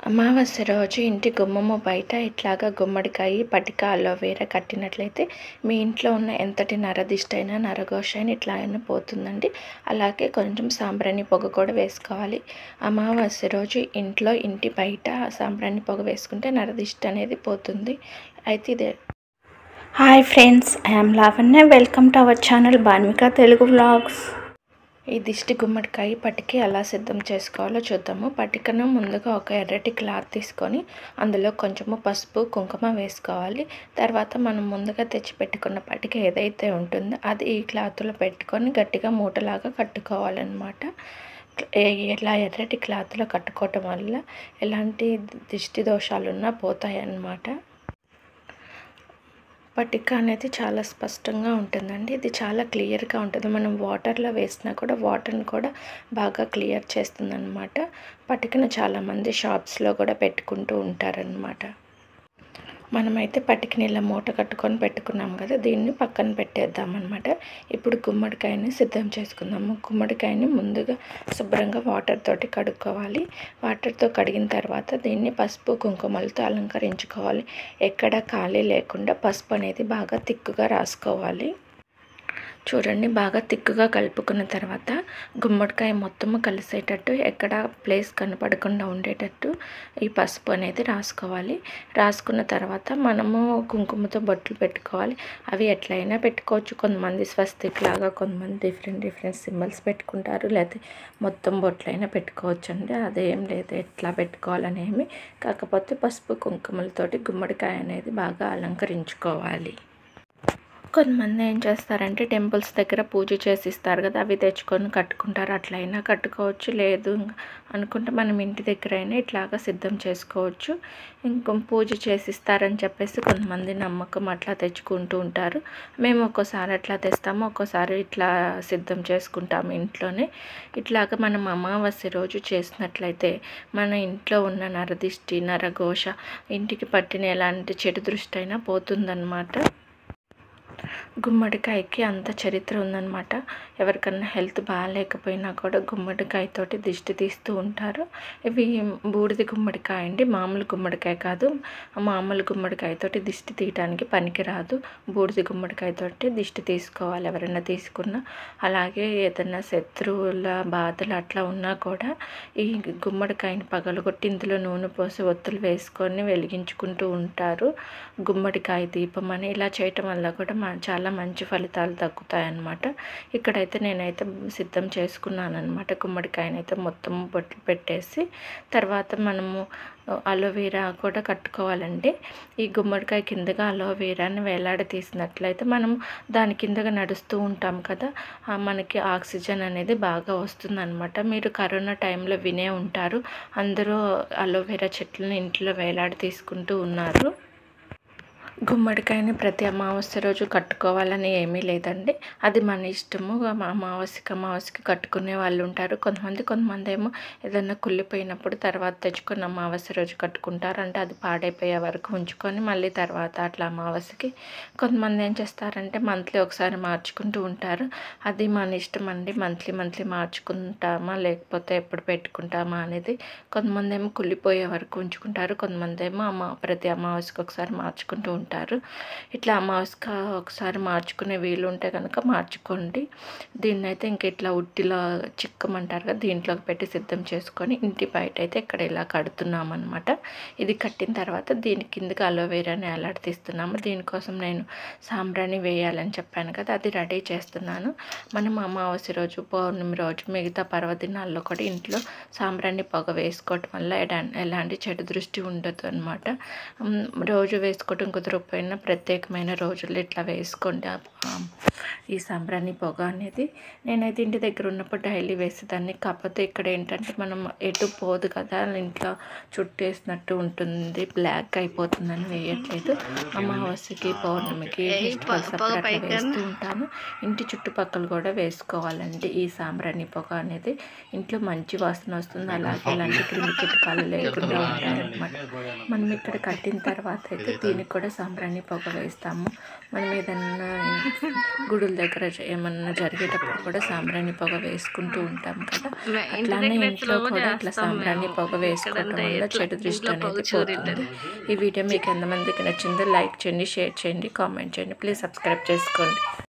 అమావాస్య రోజు ఇంటి గుమ్మము బయట ఇట్లాగా గుమ్మడికాయ పటిక అలోవేరా కట్టినట్లయితే మీ ఇంట్లో ఉన్న ఎంతటి నరదిష్టైనా నరఘోష అయినా ఇట్లా అయినా పోతుందండి. అలాగే కొంచెం సాంబ్రాణి పొగ కూడా వేసుకోవాలి. అమావాస్య రోజు ఇంటి బయట సాంబ్రాణి పొగ వేసుకుంటే నరదిష్టి అనేది పోతుంది. అయితే ఇదే. Hi friends, I'm Lavanya. Welcome to our channel Bhanvika Telugu vlogs. ఈ దిష్టి గుమ్మడికాయ పటికి ఎలా సిద్ధం చేసుకోవాలో చూద్దాము. పటికను ముందుగా ఒక ఎర్రటి క్లాత్ తీసుకొని అందులో కొంచెము పసుపు కుంకుమ వేసుకోవాలి. తర్వాత మనం ముందుగా తెచ్చిపెట్టుకున్న పటిక ఏదైతే ఉంటుందో అది ఈ క్లాత్లో పెట్టుకొని గట్టిగా మూటలాగా కట్టుకోవాలన్నమాట. ఇలా ఎర్రటి క్లాత్లో కట్టుకోవటం వల్ల ఎలాంటి దిష్టి దోషాలున్నా పోతాయి అన్నమాట. పటిక అనేది చాలా స్పష్టంగా ఉంటుందండి. ఇది చాలా క్లియర్గా ఉంటుంది. మనం వాటర్లో వేసినా కూడా వాటర్ని కూడా బాగా క్లియర్ చేస్తుందన్నమాట. పటికను చాలామంది షాప్స్లో కూడా పెట్టుకుంటూ ఉంటారనమాట. మనమైతే పటికని ఇలా మూట కట్టుకొని పెట్టుకున్నాం కదా, దీన్ని పక్కన పెట్టేద్దామన్నమాట. ఇప్పుడు గుమ్మడికాయని సిద్ధం చేసుకుందాము. గుమ్మడికాయని ముందుగా శుభ్రంగా వాటర్ తోటి కడుక్కోవాలి. వాటర్తో కడిగిన తర్వాత దీన్ని పసుపు కుంకుమలతో అలంకరించుకోవాలి. ఎక్కడ ఖాళీ లేకుండా పసుపు అనేది బాగా తిక్కుగా రాసుకోవాలి. చూడండి, బాగా తిక్కుగా కలుపుకున్న తర్వాత గుమ్మడికాయ మొత్తము కలిసేటట్టు ఎక్కడ ప్లేస్ కనపడకుండా ఉండేటట్టు ఈ పసుపు అనేది రాసుకోవాలి. రాసుకున్న తర్వాత మనము కుంకుమతో బొట్లు పెట్టుకోవాలి. అవి ఎట్లయినా పెట్టుకోవచ్చు. కొంతమంది స్వస్తిక్ లాగా, కొంతమంది డిఫరెంట్ సింబల్స్ పెట్టుకుంటారు. లేకపోతే మొత్తం బొట్లైనా పెట్టుకోవచ్చు అండి. అదేం లేదు, ఎట్లా పెట్టుకోవాలనేమి. కాకపోతే పసుపు కుంకుమలతోటి గుమ్మడికాయ అనేది బాగా అలంకరించుకోవాలి. కొంతమంది ఏం చేస్తారంటే టెంపుల్స్ దగ్గర పూజ చేసిస్తారు కదా, అవి తెచ్చుకొని కట్టుకుంటారు. అట్లయినా కట్టుకోవచ్చు. లేదు అనుకుంటే మనం ఇంటి దగ్గర అయినా ఇట్లాగా సిద్ధం చేసుకోవచ్చు. ఇంకో పూజ చేసిస్తారని చెప్పేసి కొంతమంది నమ్మకం అట్లా తెచ్చుకుంటూ ఉంటారు. మేము ఒక్కోసారి అట్లా తెస్తాము, ఒక్కోసారి ఇట్లా సిద్ధం చేసుకుంటాము ఇంట్లోనే. ఇట్లాగా మనం అమావాస్య రోజు చేసినట్లయితే మన ఇంట్లో ఉన్న నరదిష్టి నరఘోష ఇంటికి పట్టిన ఎలాంటి చెడు దృష్టి అయినా పోతుందన్నమాట. గుమ్మడికాయకి అంత చరిత్ర ఉందన్నమాట. ఎవరికన్నా హెల్త్ బాగాలేకపోయినా కూడా గుమ్మడికాయతోటి దిష్టి తీస్తూ ఉంటారు. ఇవి బూడిద గుమ్మడికాయ అండి, మామూలు గుమ్మడికాయ కాదు. మామూలు గుమ్మడికాయతోటి దిష్టి తీయడానికి పనికిరాదు. బూడిద గుమ్మడికాయతోటి దిష్టి తీసుకోవాలి ఎవరైనా తీసుకున్నా. అలాగే ఏదైనా శత్రువుల బాధలు అట్లా ఉన్నా కూడా ఈ గుమ్మడికాయని పగలగొట్టి ఇందులో నూనె పోసి ఒత్తులు వేసుకొని వెలిగించుకుంటూ ఉంటారు. గుమ్మడికాయ దీపం అని ఇలా చేయటం వల్ల కూడా చాలా మంచి ఫలితాలు దక్కుతాయన్నమాట. ఇక్కడైతే నేనైతే సిద్ధం చేసుకున్నాను అనమాట. గుమ్మడికాయనైతే మొత్తం బొట్లు పెట్టేసి తర్వాత మనము అలోవెరా కూడా కట్టుకోవాలండి. ఈ గుమ్మడికాయ కిందగా అలోవెరాని వేలాడ తీసినట్లయితే మనం దాని కిందగా నడుస్తూ ఉంటాం కదా, మనకి ఆక్సిజన్ అనేది బాగా వస్తుందన్నమాట. మీరు కరోనా టైంలో వినే ఉంటారు, అందరూ అలోవెరా చెట్లను ఇంట్లో వేలాడ తీసుకుంటూ ఉన్నారు. గుమ్మడికాయని ప్రతి అమావాస్య రోజు కట్టుకోవాలని ఏమీ లేదండి, అది మన ఇష్టము. అమావాస్యకి కట్టుకునే వాళ్ళు ఉంటారు. కొంతమంది ఏమో ఏదన్నా కుళ్ళిపోయినప్పుడు తర్వాత తెచ్చుకొని అమావాస్య రోజు కట్టుకుంటారు. అంటే అది పాడైపోయే వరకు ఉంచుకొని మళ్ళీ తర్వాత అట్లా అమావాస్యకి. కొంతమంది ఏం చేస్తారంటే మంత్లీ ఒకసారి మార్చుకుంటూ ఉంటారు. అది మన ఇష్టం అండి. మంత్లీ మార్చుకుంటామా లేకపోతే ఎప్పుడు పెట్టుకుంటామా అనేది. కొంతమంది ఏమో కుళ్ళిపోయే వరకు ఉంచుకుంటారు. కొంతమంది ఏమో ప్రతి అమావాస్యకి ఒకసారి మార్చుకుంటూ ఉంటారు. ఇట్లా అమావాస్యకి ఒకసారి మార్చుకునే వీలు ఉంటే కనుక మార్చుకోండి. దీన్ని అయితే ఇంక ఇట్లా ఉట్టిలో చిక్కమంటారు కదా, దీంట్లోకి పెట్టి సిద్ధం చేసుకొని ఇంటి బయట అయితే ఇక్కడ ఇలా కడుతున్నాం అనమాట. ఇది కట్టిన తర్వాత దీని కిందకి అలోవెరాని తీస్తున్నాము. దీనికోసం నేను సాంబ్రాణి వేయాలని చెప్పాను కదా, అది రెడీ చేస్తున్నాను. మనం అమావాస్య రోజు, పౌర్ణమి రోజు, మిగతా పర్వదినాల్లో కూడా ఇంట్లో సాంబ్రాణి పొగ వేసుకోవటం వల్ల ఎలాంటి చెడు దృష్టి ఉండదు అనమాట. రోజు వేసుకోవటం కుదరకపోయినా ప్రత్యేకమైన రోజులు ఇట్లా వేసుకోండి ఈ సాంబ్రాణి పొగ అనేది. నేనైతే ఇంటి దగ్గర ఉన్నప్పుడు డైలీ వేసేదాన్ని. కాకపోతే ఇక్కడ ఏంటంటే మనం ఎటు పోదు కదా, ఇంట్లో చుట్టేసినట్టు ఉంటుంది, బ్లాక్ అయిపోతుందని వేయట్లేదు. అమావాస్యకి పౌర్ణమికి ఫెస్టివల్స్ అప్పుడు అట్లా వేస్తూ ఉంటాను. ఇంటి చుట్టుపక్కల కూడా వేసుకోవాలండి ఈ సాంబ్రాణి పొగ అనేది. ఇంట్లో మంచి వాసన వస్తుంది. అలాగే ఎలాంటి క్రిమి కీటకాలు లేకుండా ఉంటాయన్నమాట. మనం ఇక్కడ కట్టిన తర్వాత అయితే దీనికి కూడా సాంబ్రాణి పొగ వేస్తాము. మనం ఏదన్నా గుడుల దగ్గర ఏమన్నా జరిగేటప్పుడు కూడా సాంబ్రాణి పొగ వేసుకుంటూ ఉంటాం కదా. అట్లానే ఇంట్లో కూడా అట్లా సాంబ్రాణి పొగ వేసుకోవడం వల్ల చెడు దృష్టి అనేది పోతుంది. ఈ వీడియో మీకు ఎంతమందికి నచ్చిందో లైక్ చేయండి, షేర్ చేయండి, కామెంట్ చేయండి. ప్లీజ్ సబ్స్క్రైబ్ చేసుకోండి.